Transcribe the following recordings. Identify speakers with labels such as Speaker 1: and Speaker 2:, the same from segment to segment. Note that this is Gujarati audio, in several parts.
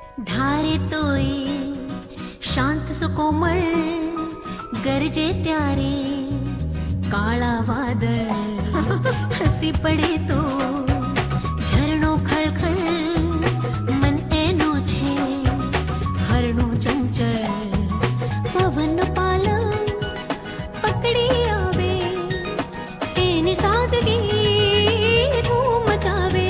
Speaker 1: ધારે તોય શાંત સુકોમળ ગરજે ત્યારે કાળા વાદળ હસી પડે તો ઝરણો ખળખળ મન એનું છે હરણું ચંચળ પવન પાલવ પકડી આવે એની સાદગી ધૂમ મચાવે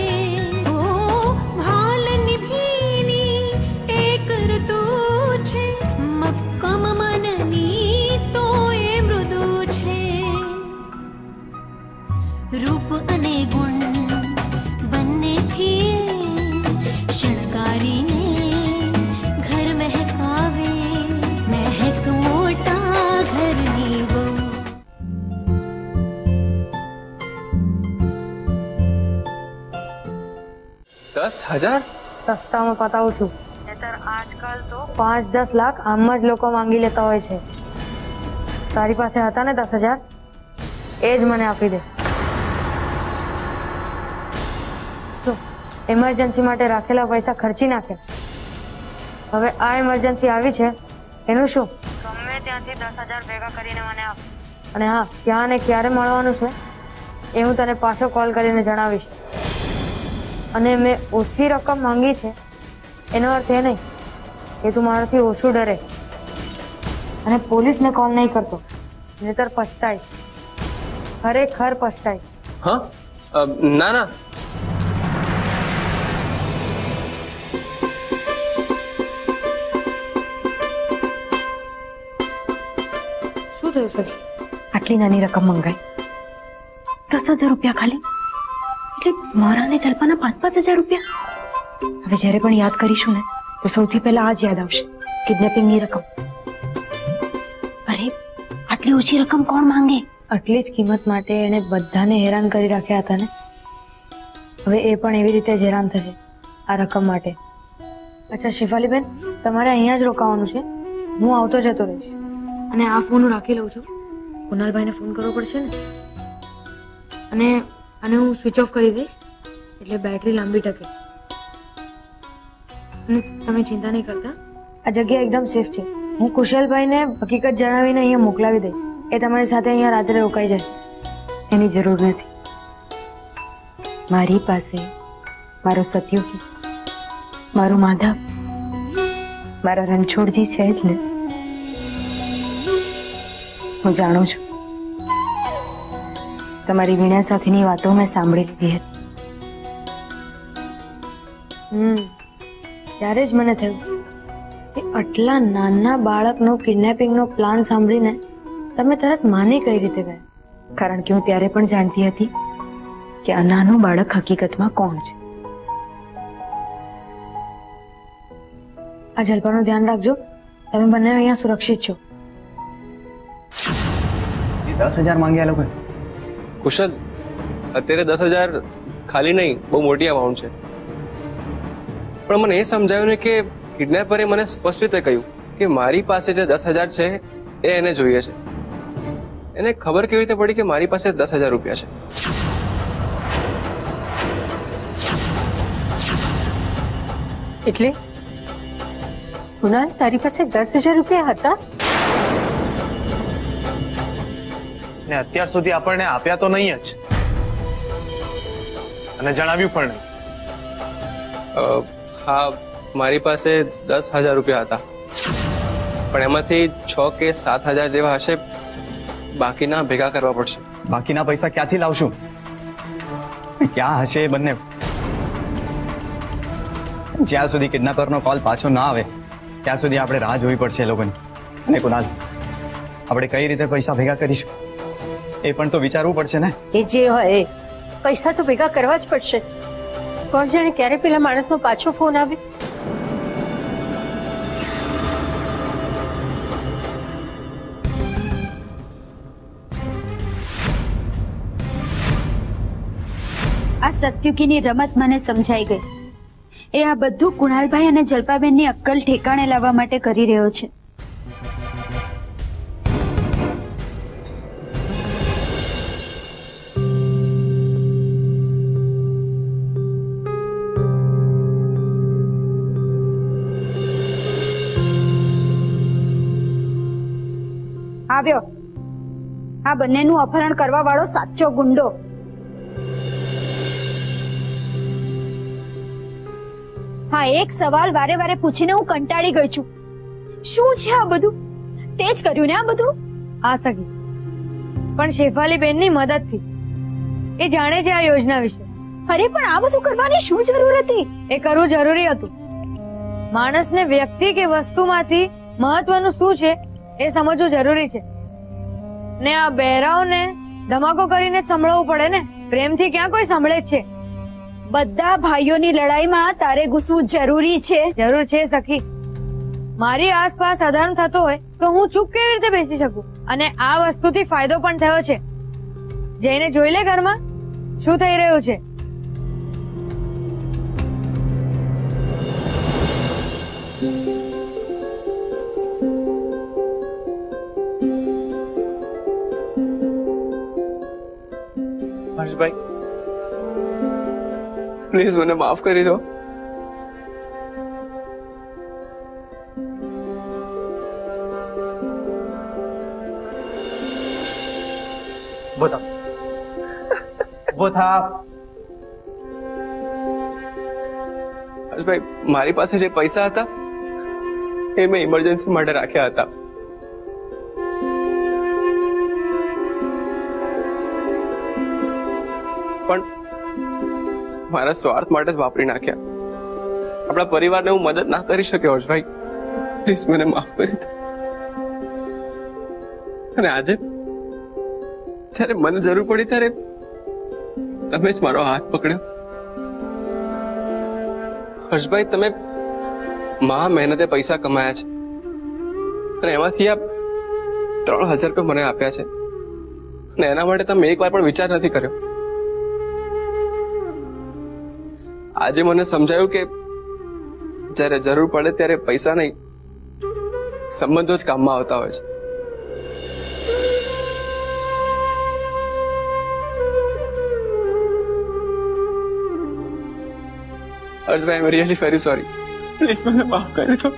Speaker 1: रूप अने गुण बनने थी शणगारी ने घर महकावे महक मोटा घरनी वो
Speaker 2: 10,000
Speaker 3: સસ્તામાં પતાવું છું નહીતર આજકાલ તો 5-10 લાખ આમ જ લોકો માંગી લેતા હોય છે તારી પાસે હતા ને 10,000 એ જ મને આપી દે ઇમરજન્સી માટે રાખેલા પૈસા ખર્ચી નાખે હવે આ ઇમરજન્સી આવી છે એનું શું ગમે ત્યાંથી 10,000 ભેગા કરીને મને આપ અને હા ક્યાં ને ક્યારે મળવાનું છે એ હું તને પાછો કોલ કરીને જણાવીશ અને મેં ઓછી રકમ માંગી છે એનો અર્થ એ નહીં કે તું મારાથી ઓછું ડરે અને પોલીસને કોલ નહીં કરતો નહીતર પછતાઈશ ખરેખર પછતાઈશ
Speaker 2: હા ના ના
Speaker 4: આટલી નાની રકમ મંગાઈ 10,000 રૂપિયા ખાલી એટલે મારા ને જલ્પાના 5,000 રૂપિયા હવે જ્યારે પણ યાદ કરીશું ને તો સૌથી પહેલા આ જ યાદ આવશે કિડનેપિંગની રકમ અરે આટલી ઓછી રકમ કોણ માંગે
Speaker 3: આટલી જ કિંમત માટે એને બધાને હેરાન કરી રાખ્યા હતા ને હવે એ પણ એવી રીતે જ હેરાન થશે આ રકમ માટે અચ્છા શેફાલીબેન તમારે અહીંયા જ રોકાવાનું છે હું આવતો જતો રહીશ અને આ ફોન હું રાખી લઉં છું કુનાલભાઈને ફોન કરવો પડશે ને અને હું સ્વિચ ઓફ કરી દઈશ એટલે બેટરી લાંબી ટકે અને તમે ચિંતા નહીં કરતા આ જગ્યા એકદમ સેફ છે હું કુશલભાઈને હકીકત જણાવીને અહીંયા મોકલાવી દઈશ એ તમારી સાથે અહીંયા રાત્રે રોકાઈ જશે
Speaker 4: એની જરૂર નથી મારી પાસે મારો સત્યુકી મારું માધવ મારા રણછોડજી છે જ ને હું જાણું છું તમારી વીણા સાથેની વાતો મેં સાંભળી લીધી હતી
Speaker 3: ત્યારે જ મને થયું કે આટલા નાના બાળકનો કિડનેપિંગનો પ્લાન સાંભળીને તમે તરત માની કઈ રીતે ગયા
Speaker 4: કારણ કે હું ત્યારે પણ જાણતી હતી કે આ નાનું બાળક હકીકતમાં કોણ છે
Speaker 3: આ જલ્પાનું ધ્યાન રાખજો તમે બંને અહીંયા સુરક્ષિત છો
Speaker 5: 10,000 માંગ્યા લોકો
Speaker 2: કુશલ અત્યારે 10,000 ખાલી નહીં બહુ મોટી અમાઉન્ટ છે પણ મને એ સમજાયું ને કે કિડનેપરે મને સ્પષ્ટ રીતે કહ્યું કે મારી પાસે જે 10,000 છે એ એને જોઈએ છે એને ખબર કેવી રીતે પડી કે મારી પાસે 10,000 રૂપિયા
Speaker 4: છે એટલે કુનાલ તારી પાસે 10,000 રૂપિયા હતા
Speaker 6: ને અત્યાર સુધી આપણને આપ્યા તો નહીં જ અને જણાવ્યું પણ નહીં
Speaker 2: હા મારી પાસે 10,000 રૂપિયા હતા પણ એમાંથી 6 કે 7,000 જેવા હશે બાકીના ભેગા કરવા પડશે
Speaker 5: બાકીના પૈસા ક્યાંથી લાવશું ક્યાં હશે એ બંને જ્યાં સુધી કિડનેપરનો કોલ પાછો ના આવે ત્યાં સુધી આપણે રાહ જોવી પડશે એ લોકોની અને કુનાલ આપણે કઈ રીતે પૈસા ભેગા કરીશું એ પણ તો વિચારવું પડશે ને
Speaker 7: એ જે હોય પૈસા તો ભેગા કરવા જ પડશે કોણ જાણે ક્યારે પેલા માણસનો પાછો ફોન આવે
Speaker 8: આ સત્યુકીની રમત મને સમજાઈ ગઈ એ આ બધું કુણાલભાઈ અને જલ્પાબેનની અક્કલ ઠેકાણે લાવવા માટે કરી રહ્યો છે આવ્યો આ બંનેનું અપહરણ કરવા વાળો સાચો ગુંડો. હા, એક સવાલ વારે વારે પૂછીને હું કંટાળી ગઈ છું. શું છે આ બધું? તે જ કર્યું ને આ બધું?
Speaker 3: આ સગી પણ શેફાલી બેનની મદદથી. એ જાણે છે આ યોજના વિશે.
Speaker 8: અરે પણ આ બધું કરવાની શું જરૂર હતી?
Speaker 3: એ કરવું જરૂરી હતું. માણસને વ્યક્તિ કે વસ્તુમાંથી મહત્વનું શું છે એ સમજવું જરૂરી છે. ને આ બહેરાઓને ધમાકો કરીને જ સંભળાવવું પડે ને. પ્રેમથી ક્યાં કોઈ સાંભળે જ છે?
Speaker 8: બધા ભાઈઓની લડાઈમાં તારે ઘૂસવું જરૂરી છે?
Speaker 3: જરૂર છે સખી. મારી આસપાસ અધર્મ થતો હોય તો હું ચૂપ કેવી રીતે બેસી શકું? અને આ વસ્તુથી ફાયદો પણ થયો છે. જઈને જોઈ લે ઘરમાં શું થઈ રહ્યું છે.
Speaker 2: હર્ષભાઈ, પ્લીઝ મને માફ કરી દો. હર્ષભાઈ, મારી પાસે જે પૈસા હતા એ મેં ઇમરજન્સી માટે રાખ્યા હતા. પણ મારા સ્વાર્થ માટે જ વાપરી નાખ્યા. આપણા પરિવારને હું મદદ ના કરી શક્યો. હર્ષભાઈ, પ્લીઝ મને માફ કરી દો. અને આજે જ્યારે મને જરૂર પડી ત્યારે તમે જ મારો હાથ પકડ્યો. હર્ષભાઈ, તમે મહેનતે પૈસા કમાયા છે અને એમાંથી આ 3000 રૂપિયા મને આપ્યા છે અને એના માટે તમે એક વાર પણ વિચાર નથી કર્યો. આજે મને સમજાયું કે જ્યારે જરૂર પડે ત્યારે પૈસા નહીં, સંબંધો જ કામમાં આવતા હોય છે. Harshbhai, I am really very sorry. Please મને માફ કરી દો.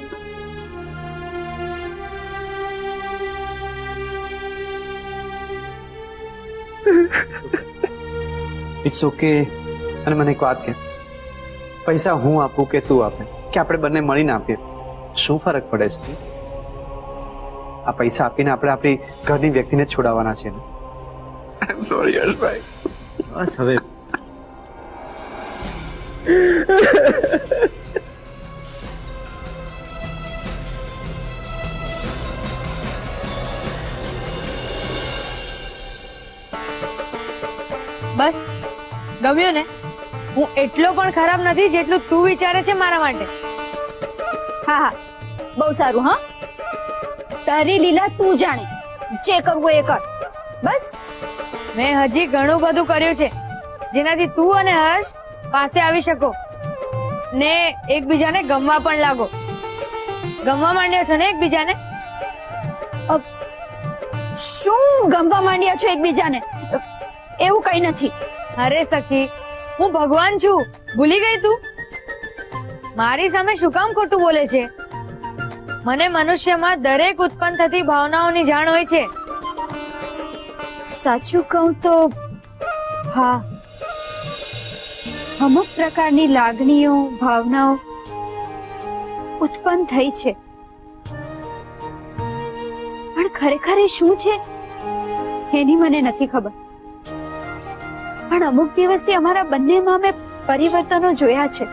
Speaker 9: It's okay. અને મને એક વાત કે, પૈસા હું આપું કે તું આપે કે આપણે બંને મળીને આપીએ, શું ફરક પડે છે? આ પૈસા આપીને આપણે આપણી ઘરની વ્યક્તિને જ છોડાવવાના છે.
Speaker 2: આઈ એમ સોરી હર્ષભાઈ.
Speaker 9: બસ હવે
Speaker 3: બસ ગમ્યું ને? હું એટલો પણ ખરાબ નથી જેટલું તું વિચારે છે મારા માટે.
Speaker 8: હા હા, બહુ સારું. હા, તારી લીલા તું જાણે. જે કરવું એ કર. બસ
Speaker 3: મેં હજી ઘણું બધું કર્યું છે જેનાથી તું અને હર્ષ પાસે આવી શકો ને એકબીજાને ગમવા પણ લાગો. ગમવા માંડ્યો છો ને એકબીજાને?
Speaker 8: શું ગમવા માંડ્યા છો એકબીજાને? એવું કઈ નથી.
Speaker 3: અરે સખી, હું ભગવાન છું, ભૂલી ગઈ તું? મારી સામે શું કામ ખોટું બોલે છે? મને મનુષ્યમાં દરેક ઉત્પન્ન થતી ભાવનાઓની જાણ હોય છે.
Speaker 8: સાચું કહું તો હા, અમુક પ્રકારની લાગણીઓ, ભાવનાઓ ઉત્પન્ન થઈ છે, પણ ખરેખર એ શું છે એની મને નથી ખબર. પણ અમુક દિવસથી અમારા બંનેમાં મેં પરિવર્તનો જોયા છે.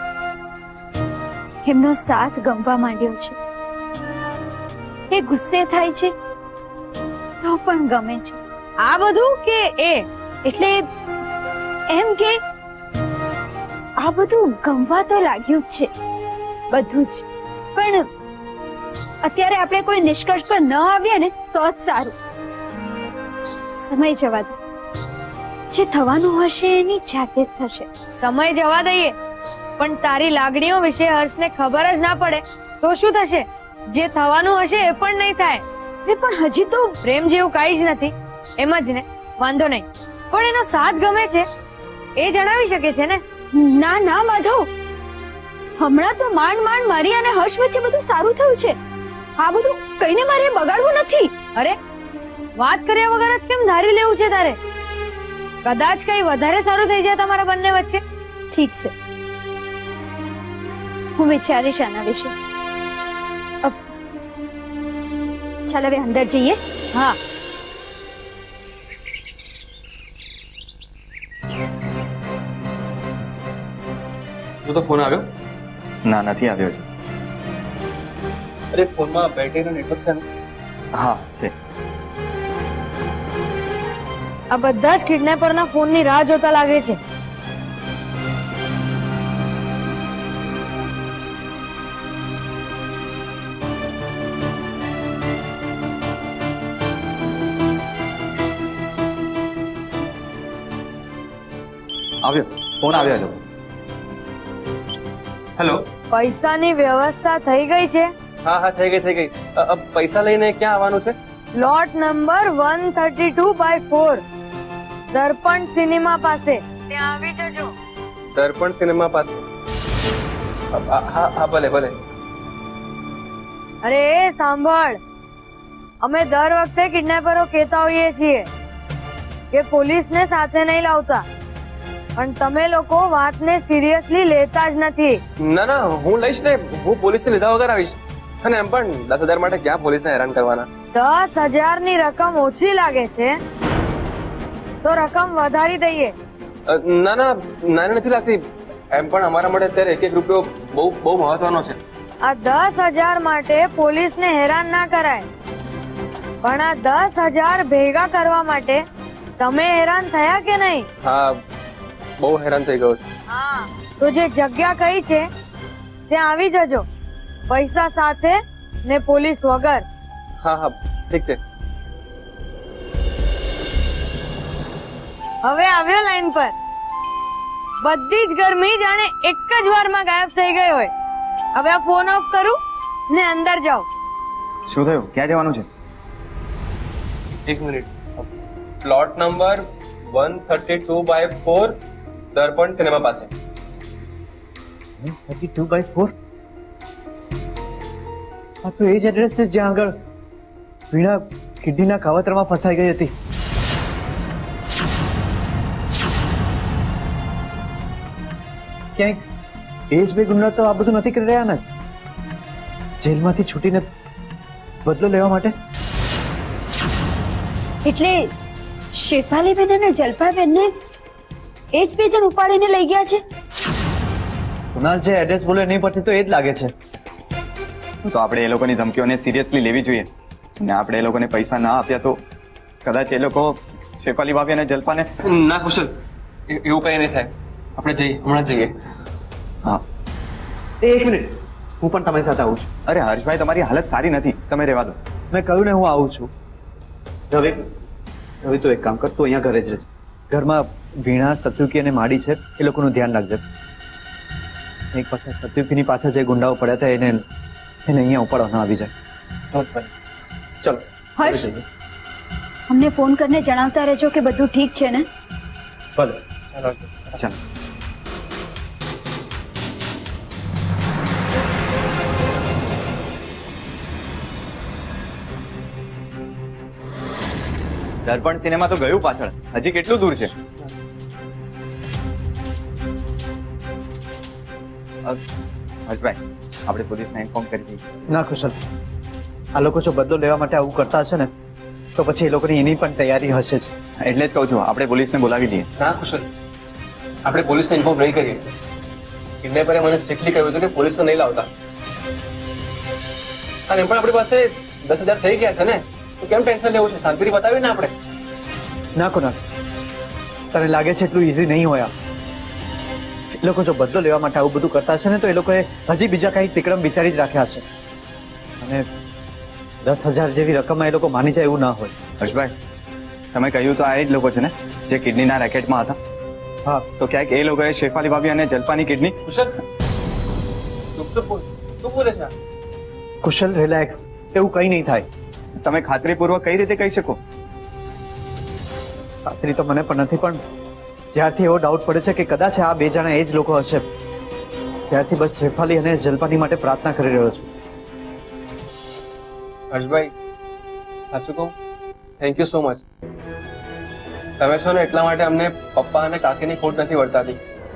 Speaker 8: એમનો સાથ ગમવા માંડ્યો છે. એ ગુસ્સે થાય છે તો પણ ગમે છે.
Speaker 3: આ બધું કે એ?
Speaker 8: એટલે એમ કે આ બધું ગમવા તો લાગ્યું જ છે, બધું જ. પણ અત્યારે આપણે કોઈ નિષ્કર્ષ પર ન આવીએ ને તો જ સારું. સમય જવા દે. જે થવાનું હશે એની જાતે જ થશે.
Speaker 3: સમય જવા દઈએ, પણ તારી લાગણીઓ વિશે હર્ષને ખબર જ ના પડે તો શું થશે? જે થવાનું હશે એ પણ નહીં થાય.
Speaker 8: પણ હજી તો
Speaker 3: પ્રેમ જેવું કઈ જ નથી, એમ જ ને? વાંધો નહીં, પણ એનો સાથ ગમે છે એ જણાવી શકે છે ને?
Speaker 8: ના ના માધવ, હમણાં તો માંડ મારી અને હર્ષ વચ્ચે બધું સારું થયું છે. આ બધું કઈને મારે બગાડવું નથી.
Speaker 3: અરે વાત કર્યા વગર જ કેમ ધારી લેવું છે તારે? કદાચ કઈ વધારે સારું થઈ જાય તમારા બંને વચ્ચે.
Speaker 8: ઠીક છે, હું વિચારીશ આના વિશે. ચાલ હવે અંદર જઈએ.
Speaker 3: હા,
Speaker 2: તો ફોન આવ્યો?
Speaker 5: ના, નથી આવ્યો છે.
Speaker 2: અરે ફોનમાં બેટરી નો નેટવર્ક છે ને?
Speaker 5: હા છે.
Speaker 3: આ બધા જ કિડનેપરના ફોનની રાહ જોતા લાગે છે.
Speaker 5: આવ્યો ફોન આવ્યો છે.
Speaker 2: હેલો.
Speaker 3: પૈસાની વ્યવસ્થા થઈ ગઈ છે.
Speaker 2: હા હા થઈ ગઈ. પૈસા લઈને ક્યાં આવવાનું છે?
Speaker 3: લોટ નંબર 132/4 દર્પણ સિનેમા પાસે. ત્યાં આવી જજો.
Speaker 2: દર્પણ સિનેમા પાસે? હા ભલે ભલે.
Speaker 3: અરે સાંભળ, અમે દર વખતે કિડનેપરો કહેતા હોઈએ છીએ કે પોલીસને સાથે નહીં લાવતા, પણ તમે લોકો વાતને સિરિયસલી લેતા જ નથી.
Speaker 2: ના હું લઈશ ને. હું પોલીસને લીધા વગર આવીશ. અને એમ પણ 10,000 માટે ક્યાં પોલીસને હેરાન કરવાના?
Speaker 3: 10,000 ની રકમ ઓછી લાગે છે તો રકમ વધારી દઈએ.
Speaker 2: ના નાની નથી લાગતી. એમ પણ અમારા માટે અત્યારે 1-1 રૂપિયો બહુ મહત્વનો છે.
Speaker 3: આ 10,000 માટે પોલીસને હેરાન ના કરાય, પણ આ 10,000 ભેગા કરવા માટે તમે હેરાન થયા કે નહીં?
Speaker 2: હા, બહુ હેરાન થઈ ગયો છું.
Speaker 3: હા, તો જે જગ્યા કઈ છે ત્યાં આવી જજો, પૈસા સાથે ને પોલીસ વગર.
Speaker 2: હા ઠીક છે.
Speaker 3: હવે આવ્યો લાઈન પર. બધી જ ગરમી જાણે એક જ વારમાં ગાયબ થઈ ગઈ હોય. હવે આ ફોન ઓફ કરું ને અંદર જાઓ.
Speaker 5: શું થયું? ક્યાં જવાનું છે?
Speaker 2: 1 minute. Plot number 132/4 Darpan cinema પાસે.
Speaker 9: 132/4? આ તો એ જ એડ્રેસ છે જ્યાં આગળ વીણા કિડનીના કાવતરામાં ફસાઈ ગઈ હતી. ક્યાંક એ જ બે ગુંડા તો આ બધું નથી કરી રહ્યા ને? જેલમાંથી છૂટીને બદલો લેવા માટે?
Speaker 8: એટલે શેફાલી બેન અને જલપા બેન ને એ જ બે જણ ઉપાડીને લઈ ગયા છે.
Speaker 9: કુનાલ જે એડ્રેસ બોલ્યો એની પરથી તો એ જ લાગે છે.
Speaker 5: તો આપણે એ લોકોની ધમકીઓને સિરિયસલી લેવી જોઈએ. અને આપણે એ લોકોને પૈસા ના આપ્યા તો કદાચ એ લોકો શેફાલી ભાભી અને જલપાને...
Speaker 2: ના કુશલ, એવું કઈ નહીં થાય. આપણે જઈએ, હમણાં જઈએ.
Speaker 5: હા,
Speaker 9: 1 મિનિટ, હું પણ તમારી સાથે આવું છું.
Speaker 5: અરે હર્ષભાઈ, તમારી હાલત સારી નથી, તમે રહેવા દો.
Speaker 9: મેં કહ્યું ને હું આવું છું. રવિ તો એક કામ કર, તું અહીંયા ઘરે જ રહેજે. ઘરમાં વીણા, સત્યુકી અને માડી છે, એ લોકોનું ધ્યાન રાખજે. એક પાછા સત્યુકીની પાછળ જે ગુંડાઓ પડ્યા હતા એને અહીંયા ઉપાડવા ના આવી જાય. ચલો
Speaker 8: હર્ષ, અમને ફોન કરીને જણાવતા રહેજો કે બધું ઠીક છે ને?
Speaker 9: ભલે.
Speaker 5: ચાલો. દર્પણ સિનેમા તો ગયું પાછળ, હજી કેટલું દૂર છે? હર્ષભાઈ, આપણે પોલીસને ઇન્ફોર્મ કરી દઈએ.
Speaker 9: ના કુશલ, આ લોકો જો બદલો લેવા માટે આવું કરતા હશે ને તો પછી એ લોકોની એની પણ તૈયારી હશે જ.
Speaker 5: એટલે જ કહું છું, આપણે પોલીસને બોલાવી લઈએ.
Speaker 2: ના કુશલ, આપણે પોલીસને ઇન્ફોર્મ નહીં કરીએ. કિડનેપરે મને સ્ટ્રિક્ટલી કહ્યું હતું કે પોલીસને નહીં લાવતા. અને પણ આપણી પાસે 10,000 થઈ ગયા છે ને, તો કેમ ટેન્શન લેવું છે? શાંતિથી બતાવીએ ને આપણે.
Speaker 9: ના કુનાલ, તને લાગે છે એટલું ઈઝી નહીં હોય. એ લોકો જો બદલો લેવા માટે આવું બધું કરતા હશે ને તો એ લોકોએ હજી બીજા કઈ તિકડમ વિચારી જ રાખ્યા હશે. અને 10,000 જેવી રકમમાં એ લોકો માની જાય એવું ના હોય.
Speaker 5: હર્ષભાઈ, તમે કહ્યું તો આ એ જ લોકો છે ને જે કિડનીના રેકેટમાં હતા?
Speaker 9: હા,
Speaker 5: તો ક્યાંક એ લોકોએ શેફાલી ભાભી અને જલપાની કિડની...
Speaker 2: કુશલ, તું બોલે છે?
Speaker 9: કુશલ, રિલેક્સ, એવું કઈ નહીં થાય.
Speaker 5: તમે ખાતરીપૂર્વક કઈ રીતે કહી શકો?
Speaker 9: ખાતરી તો મને પણ નથી, પણ જ્યારથી એવો ડાઉટ પડે છે કે કદાચ આ બે જણા એ જ લોકો હશે, ત્યારથી બસ શેફાલી અને જલપાની માટે પ્રાર્થના કરી રહ્યો છું.
Speaker 2: હર્ષભાઈ, સાચું કહું, થેન્ક યુ સો મચ. તમે છો ને એટલા માટે અમને પપ્પા અને કાકીની ખોટ નથી વર્તાતી.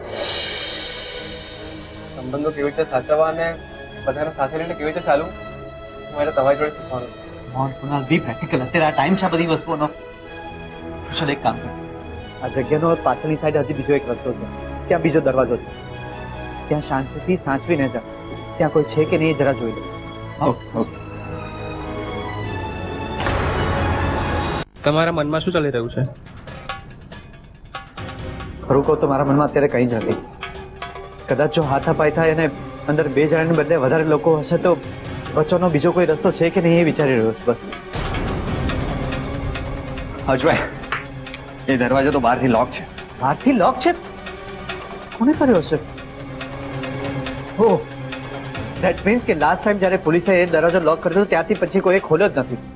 Speaker 2: સંબંધો કેવી રીતે સાચવવા અને બધાને સાથે લઈને કેવી રીતે ચાલવું મારે તમારી જોડે શીખવાનું.
Speaker 9: Kunal be practical. અત્યારે આ ટાઈમ છે બધી વસ્તુઓનો. કુશલ એક કામ કર, આ જગ્યાનો પાછળની સાઈડ હજી બીજો એક રસ્તો છે, ત્યાં બીજો દરવાજો છે, ત્યાં શાંતિથી સાચવીને જા. ત્યાં કોઈ છે કે નહીં જરા જોઈ લે. ઓકે.
Speaker 2: તમારા મનમાં શું ચાલી રહ્યું છે?
Speaker 9: ખરું કહું તો મારા મનમાં અત્યારે કંઈ જ નથી. કદાચ જો હાથાપાઈ થાય અને અંદર 2 જણાને બદલે વધારે લોકો હશે તો બચવાનો બીજો કોઈ રસ્તો છે કે નહીં એ વિચારી રહ્યો છું બસ.
Speaker 5: હર્ષભાઈ, એ દરવાજો તો બહારથી લોક છે.
Speaker 9: બહારથી લોક છે? કોને કર્યો હશે? ઓહ, ધેટ મીન્સ કે લાસ્ટ ટાઈમ જ્યારે પોલીસે એ દરવાજો લોક કર્યો ત્યારથી પછી કોઈ ખોલ્યો જ નથી.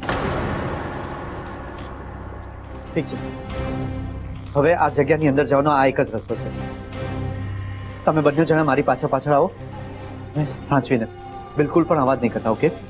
Speaker 9: ઠીક છે, હવે આ જગ્યાની અંદર જવાનો આ એક જ રસ્તો છે. તમે બંને જણા મારી પાછળ આવો અને સાચવીને, બિલકુલ પણ અવાજ નહીં કરતા. ઓકે?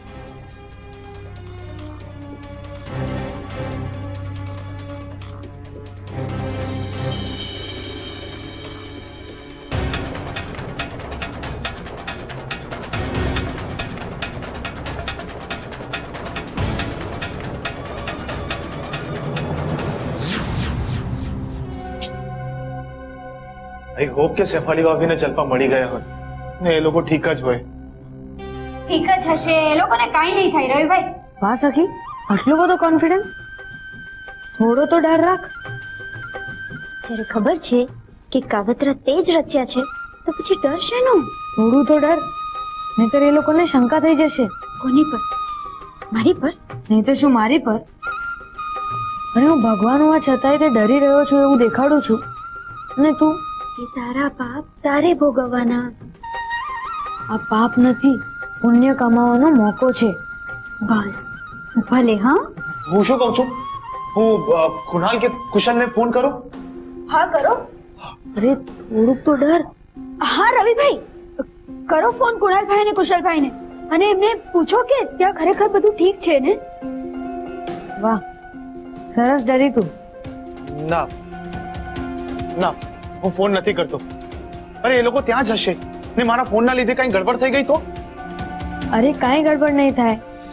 Speaker 6: આઈ હોપ કે શેફાલી ભાભીને જલ્પા મળી ગયા હોય ને એ લોકો ઠીક જ હોય.
Speaker 8: ઠીક જ હશે, એ લોકોને કાંઈ નહીં થાય. રવિભાઈ,
Speaker 3: વાહ સખી, આટલો બધો કોન્ફિડન્સ? થોડો તો ડર રાખ.
Speaker 8: જ્યારે ખબર છે કે કાવતરા તે જ રચ્યા છે તો પછી ડર શેનો?
Speaker 3: થોડું તો ડર, નહીતર એ લોકોને શંકા થઈ જશે.
Speaker 8: કોની પર? મારી પર?
Speaker 3: નહીં તો શું મારી પર? અને હું ભગવાન હોવા છતાંય તે ડરી રહ્યો છું એવું દેખાડું છું, અને તું
Speaker 8: એ તારા પાપ તારે ભોગવવાના.
Speaker 3: આ પાપ નથી, પુણ્ય કમાવાનો મોકો છે.
Speaker 8: બસ ભલે. હા,
Speaker 6: હું શું કહું છું, હું કુણાલ કે કુશલને ફોન કરું?
Speaker 8: હા કરો.
Speaker 3: અરે થોડુંક તો ડર.
Speaker 8: હા રવિભાઈ, કરો ફોન કુણાલભાઈ ને કુશલભાઈને અને એમને પૂછો કે ત્યાં ખરેખર બધું ઠીક છે ને?
Speaker 3: વાહ, સરસ ડરી તું.
Speaker 6: ના ના, હું ફોન નથી કરતો. અરે એ લોકો ત્યાં જ હશે ને મારા ફોનના લીધે કઈ ગડબડ થઈ ગઈ તો?
Speaker 3: અરે કાંઈ ગડબડ નહીં થાય.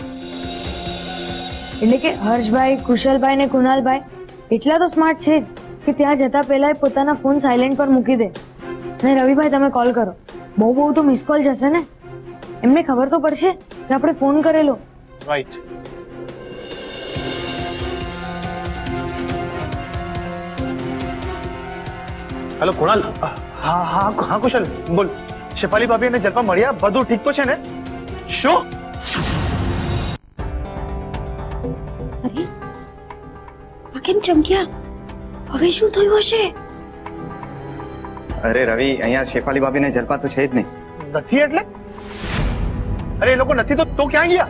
Speaker 3: એટલે કે હર્ષભાઈ, કુશલભાઈ ને કુણાલભાઈ એટલા તો સ્માર્ટ છે કે ત્યાં જતા પહેલા પોતાના ફોન સાયલેન્ટ પર મૂકી દે. અને રવિભાઈ તમે કોલ કરો. બહુ તો મિસ કોલ જશે ને, એમને ખબર તો પડશે કે આપણે ફોન કરેલો.
Speaker 6: રાઈટ. હેલો કુણાલ. હા હા હા કુશલ બોલ. શેફાલી ભાભી અને જલ્પા મળ્યા? બધું ઠીક તો છે ને? શું?
Speaker 8: અરે આ કેમ ચમક્યા? હવે શું થયું હશે?
Speaker 5: અરે રવિ, અહીંયા શેફાલી ભાભી ને જલ્પા તો છે જ નહીં.
Speaker 6: નથી એટલે? અરે એ લોકો નથી તો ક્યાં ગયા?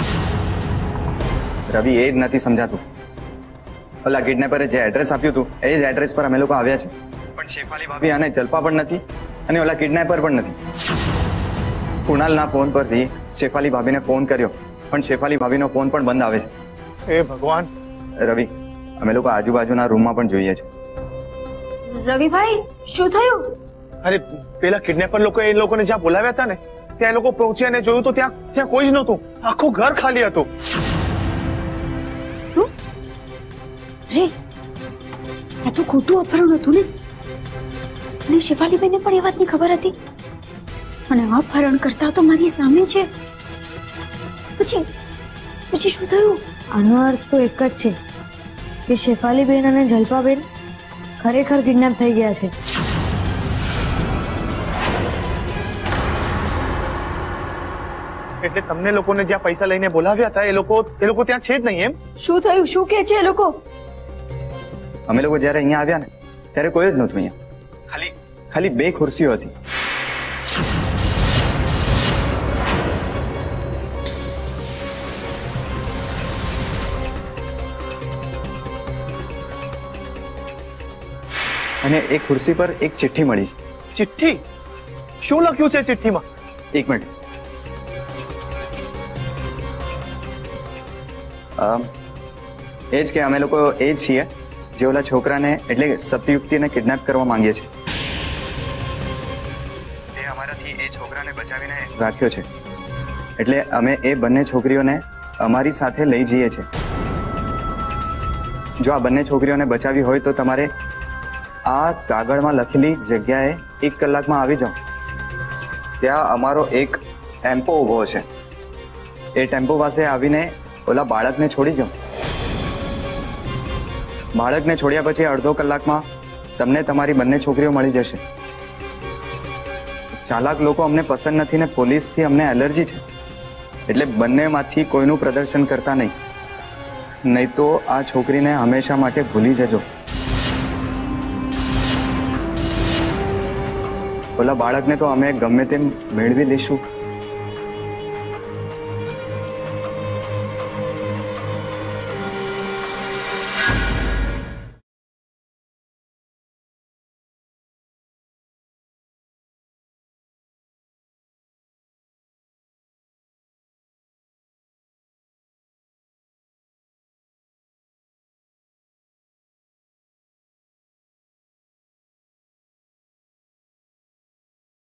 Speaker 5: રવિ, એ જ નથી સમજાતું. ઓલા કિડનેપરે જે એડ્રેસ આપ્યું હતું એ જ એડ્રેસ પર અમે લોકો આવ્યા છે, પણ શેફાલી ભાભી અને જલ્પા પણ નથી અને ઓલા કિડનેપર પણ નથી. કુણાલના ફોન પરથી શેફાલી ભાભીને ફોન કર્યો, પણ શેફાલી ભાભીનો ફોન પણ બંધ આવે છે.
Speaker 6: એ ભગવાન.
Speaker 5: રવિ, અમે લોકો આજુબાજુના રૂમમાં પણ જોઈએ છે.
Speaker 8: રવિભાઈ શું થયું?
Speaker 6: અરે પેલા કિડનેપર લોકો એ લોકોને જ્યાં બોલાવ્યા હતા ને ત્યાં એ લોકો પહોંચ્યા ને જોયું તો ત્યાં કોઈ જ નહોતું. આખું ઘર ખાલી હતું.
Speaker 8: રે આ તો ખોટું અપહરણ હતું ને? અને શેફાલીભાઈને પણ એ વાતની ખબર હતી અને અપહરણ કરતા તો મારી સામે છે. પછી શું થયું?
Speaker 3: આનો અર્થ તો એક જ છે કે શેફાલીબેન અને જલ્પાબેન ખરેખર કિડનેપ થઈ ગયા છે.
Speaker 6: એટલે તમને લોકોને જ્યાં પૈસા લઈને બોલાવ્યા હતા એ લોકો ત્યાં છે જ નહીં એમ?
Speaker 8: શું થયું? શું કે છે એ લોકો?
Speaker 5: અમે લોકો જયારે અહીંયા આવ્યા ને ત્યારે કોઈ જ નહોતું અહીંયા. ખાલી 2 ખુરશીઓ હતી. અને એક ખુરશી પર એક ચિઠ્ઠી મળી.
Speaker 6: ચિઠ્ઠી? શું લખ્યું છે ચિઠ્ઠીમાં?
Speaker 5: એક મિનિટ. એ જ કે અમે લોકો એ જ છીએ જે ઓલા છોકરાને એટલે સત્યયુક્તિને કિડનેપ કરવા માંગીએ છીએ. તે અમારાથી એ છોકરાને બચાવીને રાખ્યો છે, એટલે અમે એ બંને છોકરીઓને અમારી સાથે લઈ જઈએ છીએ. જો આ બંને છોકરીઓને બચાવી હોય તો તમારે આ કાગળમાં લખેલી જગ્યાએ 1 કલાકમાં આવી જાઓ. ત્યાં અમારો એક ટેમ્પો ઊભો છે, એ ટેમ્પો પાસે આવીને ઓલા બાળકને છોડી જાઓ. બાળકને છોડ્યા પછી અડધો કલાકમાં તમને તમારી બંને છોકરીઓ મળી જશે. ચાલાક લોકો અમને પસંદ નથી ને પોલીસથી અમને એલર્જી છે, એટલે બંનેમાંથી કોઈનું પ્રદર્શન કરતા નહીં, નહીં તો આ છોકરીને હંમેશા માટે ભૂલી જજો. ઓલા બાળકને તો અમે ગમે તેમ મેળવી લઈશું.